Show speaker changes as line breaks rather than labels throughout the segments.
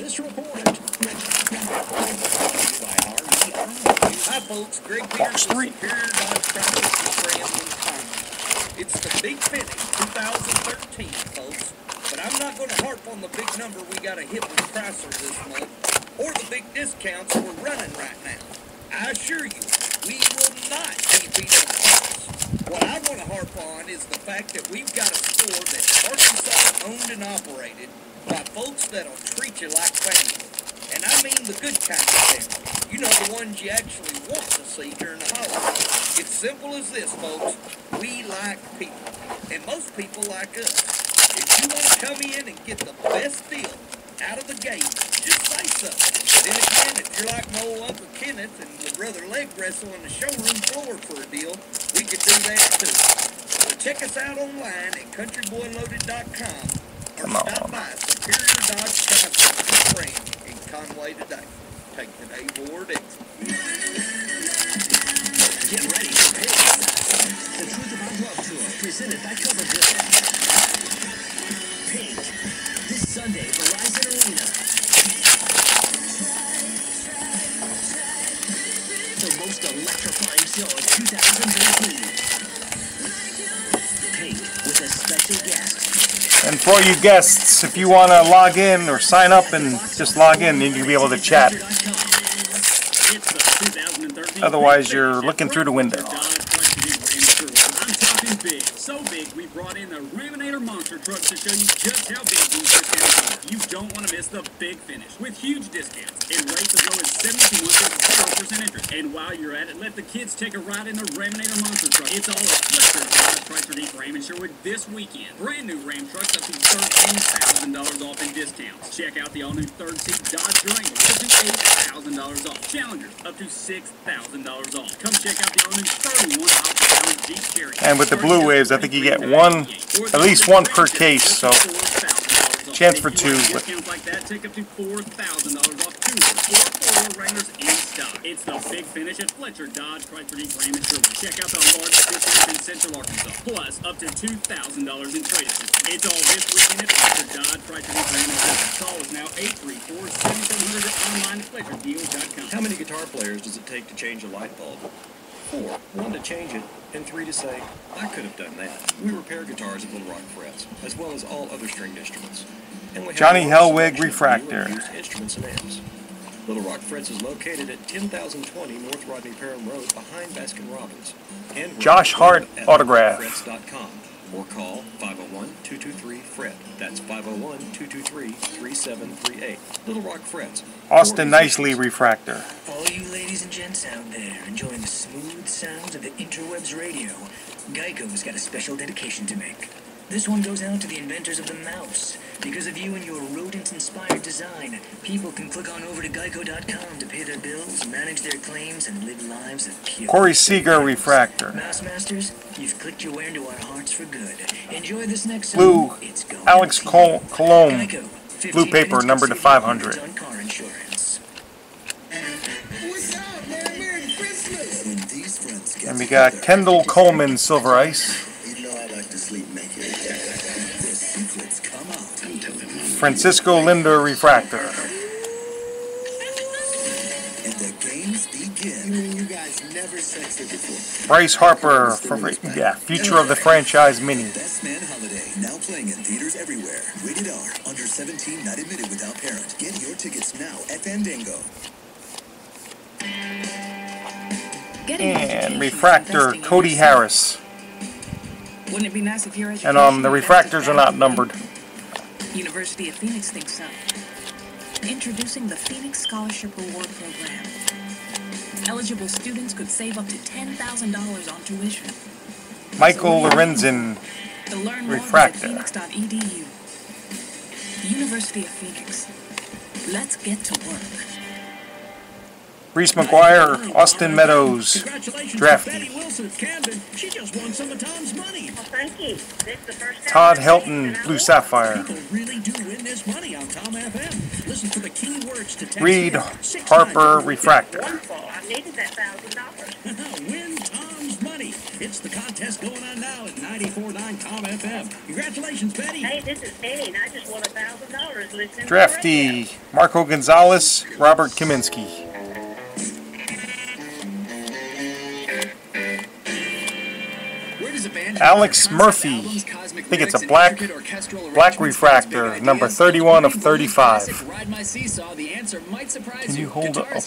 this report. Hi folks, Greg here with Superior Dodge Tractor Jeep Ram in Conway. It's the Big Finish 2013, folks. But I'm not going to harp on the big number we got to hit with Chrysler this month, or the big discounts we're running right now. I assure you, we will not be beating parts. What I want to harp on is the fact that we've got a store that's Arkansas owned and operated by folks that'll treat you like family. And I mean the good kind of family. You know, the ones you actually want to see during the holidays. It's simple as this, folks. We like people. And most people like us. If you want to come in and get the best deal out of the gate, just say so. Then again, if you're like my old Uncle Kenneth and would rather leg wrestle on the showroom floor for a deal, we could do that too. So check us out online at countryboyloaded.com or stop by Superior Dodge Tractor Ram in Conway today. Take the day board exit.
Get ready for Pink. The Truth About Love Tour, presented by CoverGirl. Pink, this Sunday, Verizon Arena. The most electrifying show of 2013. Pink, with a special guest.
And for you guests, if you want to log in or sign up and just log in, then you'll be able to chat. Otherwise, you're looking through the window.
I'm talking big. So big, we brought in the Raminator Monster Trucks to show you just how big these discounts are. You don't want to miss the Big Finish with huge discounts and rates as low as 72 months with 0% interest. And while you're at it, let the kids take a ride in the Raminator Monster Truck. It's all a Fletcher Dodge Chrysler Jeep Ram in Sherwood this weekend. Brand new Ram trucks up to $13,000 off in discounts. Check out the all-new third-seat Dodge Durango up to $8,000 off. Challengers up to $6,000 off. Come check out the all-new 31-mile Jeep Cherokee.
And with the Blue Waves, I think you get one, at least one per case, so chance for two. But
discounts like that take up to $4,000 off Cougars or four-wheel Rainers in stock. It's the Big Finish at Fletcher Dodge Chrysler Jeep Ram in Sherwood. Check out the largest discount in Central Arkansas, plus up to $2,000 in trade assistance. It's all this weekend at Fletcher Dodge Chrysler Jeep Ram in Sherwood. Call us now 834-7700 or online at FletcherDeals.com.
How many guitar players does it take to change a light bulb? 4. 1 to change it, and 3 to say, I could have done that. We repair guitars at Little Rock Frets, as well as all other stringed instruments. And we have
Johnny
a large
Hellwig
selection of
Refractor.
new and used instruments and amps. Little Rock Frets is located at 10,020 North Rodney Parham Road behind Baskin Robbins. And
Josh Hart autograph.
Frets.com or call 501-223-FRET. That's 501-223-3738. Little Rock Frets.
Austin Nicely Refractor.
All you ladies and gents out there enjoying the smooth sounds of the interwebs radio, Geico's got a special dedication to make. This one goes out to the inventors of the mouse. Because of you and your rodent-inspired design, people can click on over to Geico.com to pay their bills, manage their claims, and live lives of pure...
Corey Seager Refractor.
Mouse Masters, you've clicked your way into our hearts for good. Enjoy this next
Blue
song. It's going
Alex
to
Cologne.
Geico.
Blue
15
paper,
minutes
number to
to
500.
on car insurance.
What's up, man? Merry Christmas! When these friends get
And we got Kendall Coleman Silver Ice.
you know I like to sleep naked. Their secrets come out.
Francisco Linder Refractor.
And the games begin. You mean you guys never sexed before?
Bryce Harper, Future of the Franchise Mini.
Best Man Holiday, now playing in theaters everywhere. Rated R, under 17, not admitted without parent. Get your tickets now at Fandango.
And Refractor Cody Harris.
Wouldn't it be nice if your education...
And the refractors are not numbered.
University of Phoenix thinks so. Introducing the Phoenix Scholarship Reward Program. Eligible students could save up to $10,000 on tuition.
Michael Lorenzen
To learn more,
Refractor.
visit phoenix.edu. University of Phoenix. Let's get to work.
Reese McGuire, Austin Meadows,
Congratulations to
drafty.
Betty Wilson of Camden. She just won some of Tom's money.
Well, thank you. This is the first time
Todd
I've
Helton,
tasted
Blue
an
Sapphire.
People really do win this money on Tom FM. Listen for the key words to text.
Reed
in
Harper
690.
Refractor.
wonderful. I needed that $1,000.
Win Tom's money.
It's the contest going on now at 94.9 Tom FM. Congratulations, Betty.
Hey, this is Penny, and I just won $1,000 listening to
Drafty, Marco Gonzalez, Robert Kaminsky. Alex Murphy. I think it's a black refractor, number 31 of 35. Can you hold up?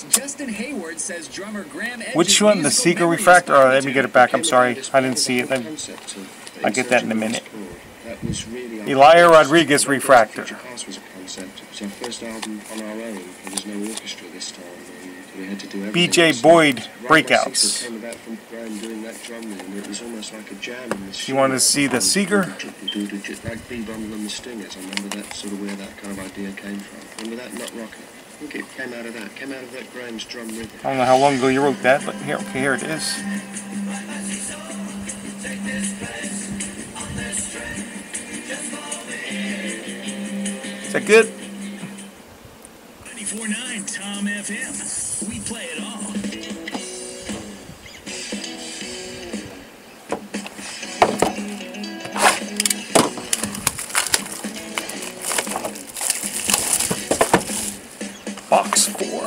Which one? The Seeger refractor? Oh, let me get it back. I'm sorry. I didn't see it. I'll get that in a minute. Elia Rodriguez refractor. BJ Boyd breakouts. You want to see the Seeger?
Like B-Bumble and the Stingers. I remember that sort of where that kind of idea came from. Remember that Nut Rocket? I think it came out of that. Came out of that Graham's drum rhythm.
I don't know how long ago you wrote that, but here, okay, here it is. Is that good?
94.9 Tom FM. We play it all.
Box 4.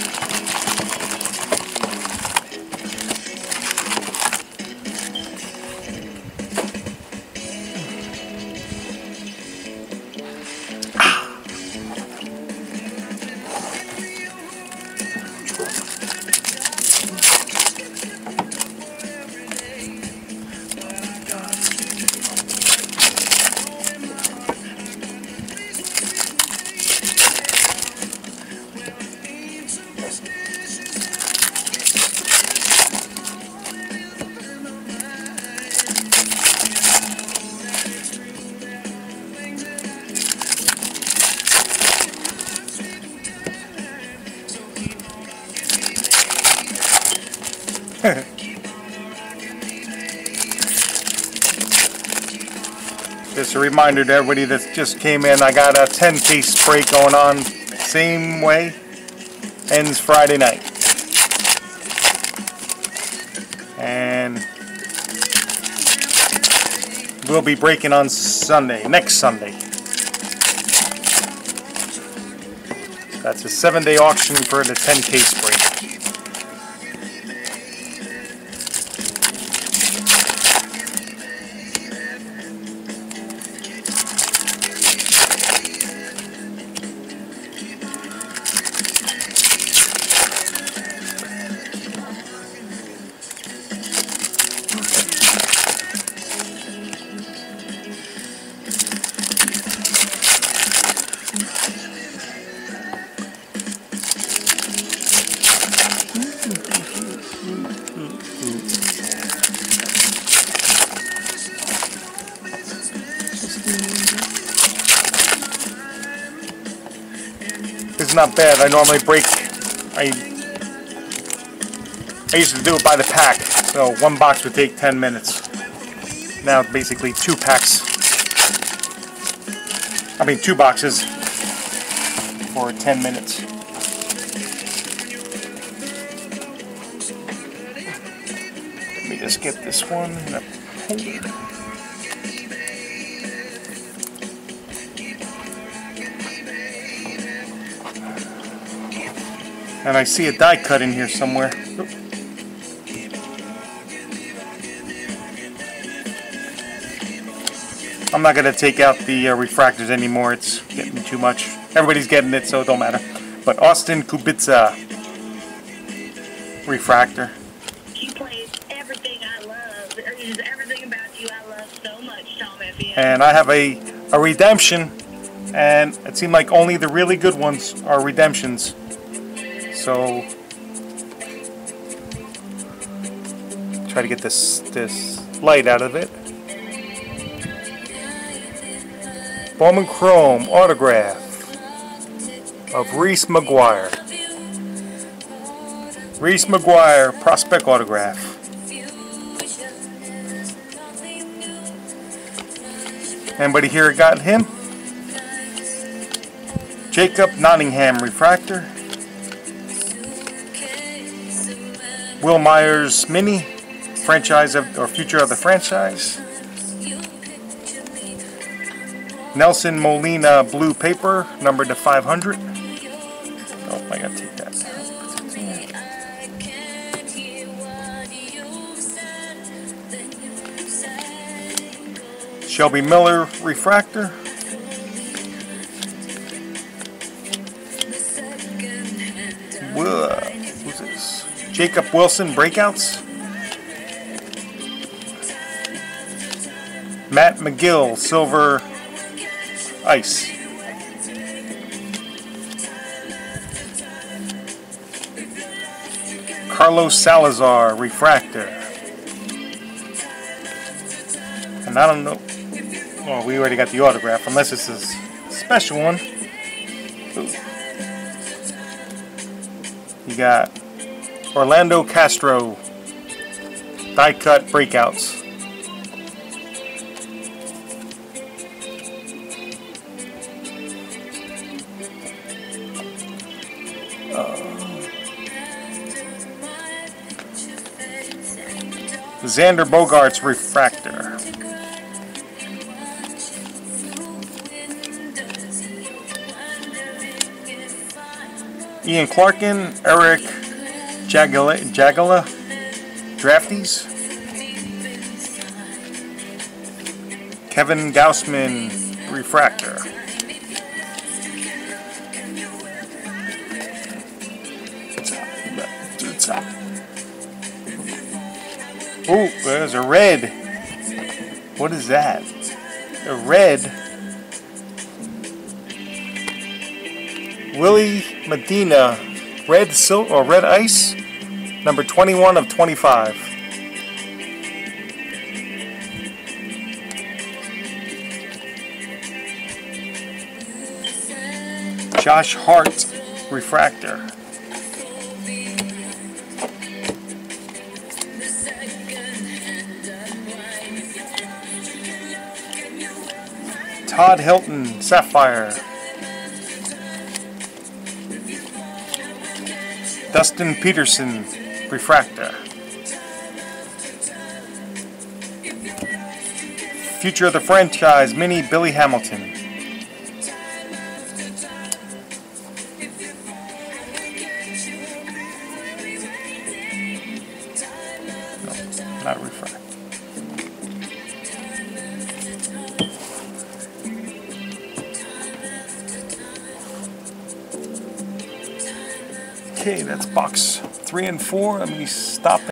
Just a reminder to everybody that just came in, I got a 10-case break going on, same way, ends Friday night. And we'll be breaking on Sunday, next Sunday. That's a 7-day auction for the 10-case break. It's not bad. I normally break, I used to do it by the pack, so one box would take 10 minutes. Now it's basically 2 packs. I mean 2 boxes for 10 minutes. Let me just get this one in a holder. And I see a die cut in here somewhere. Oop. I'm not going to take out the refractors anymore. It's getting too much. Everybody's getting it, so it don't matter. But Austin Kubica refractor.
He plays everything I love. There's everything about you I love so much, Tom FM.
And I have a redemption, and it seemed like only the really good ones are redemptions. So try to get this light out of it. Bowman Chrome autograph of Reese McGuire. Reese McGuire prospect autograph. Anybody here got him? Jacob Nottingham refractor. Will Myers mini. franchise or future of the franchise. Nelson Molina blue paper, numbered to 500. Oh, I gotta take that. Shelby Miller refractor. Who's this? Jacob Wilson breakouts. Matt McGill silver ice. Carlos Salazar refractor. And I don't know. Well, we already got the autograph, unless it's a special one. Ooh. You got Orlando Castro die cut breakouts. Xander Bogaerts refractor. Ian Clarkin, Eric Jagala draftees. Kevin Gausman refractor. Oh, there's a red. What is that? A red. Willie Medina, red ice, number 21 of 25. Josh Hart refractor. Todd Hilton sapphire. Dustin Peterson refractor. Future of the franchise mini Billy Hamilton. No, not refractor. Okay, that's box 3 and 4. Let me stop.